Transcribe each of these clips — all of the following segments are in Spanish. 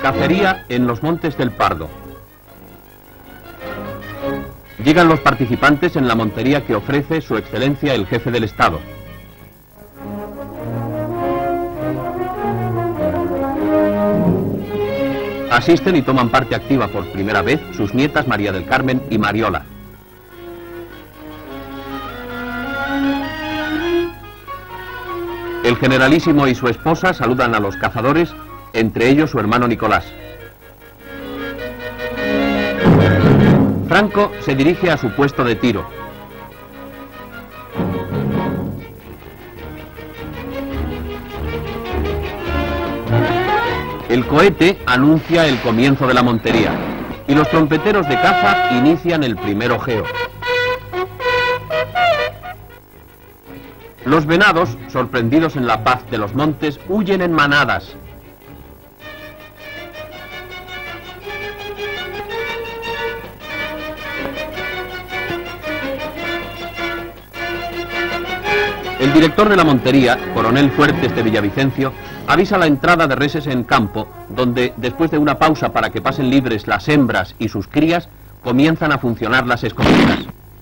Cacería en los Montes del Pardo. Llegan los participantes en la montería que ofrece Su Excelencia el Jefe del Estado. Asisten y toman parte activa por primera vez sus nietas María del Carmen y Mariola. El generalísimo y su esposa saludan a los cazadores, entre ellos su hermano Nicolás. Franco se dirige a su puesto de tiro. El cohete anuncia el comienzo de la montería y los trompeteros de caza inician el primer ojeo. Los venados, sorprendidos en la paz de los montes, huyen en manadas. El director de la montería, coronel Fuertes de Villavicencio, avisa la entrada de reses en campo, donde, después de una pausa para que pasen libres las hembras y sus crías, comienzan a funcionar las escopetas.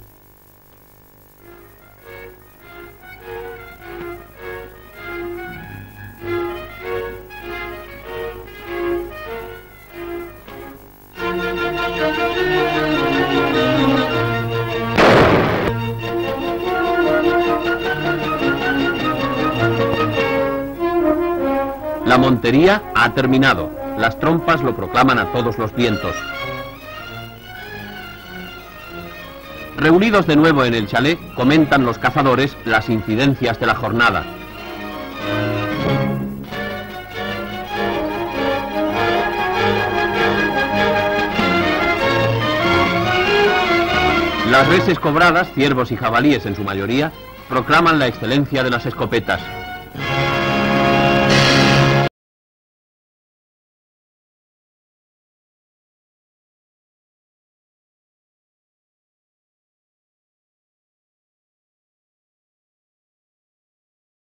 La montería ha terminado. Las trompas lo proclaman a todos los vientos. Reunidos de nuevo en el chalet, comentan los cazadores las incidencias de la jornada. Las reses cobradas, ciervos y jabalíes en su mayoría, proclaman la excelencia de las escopetas.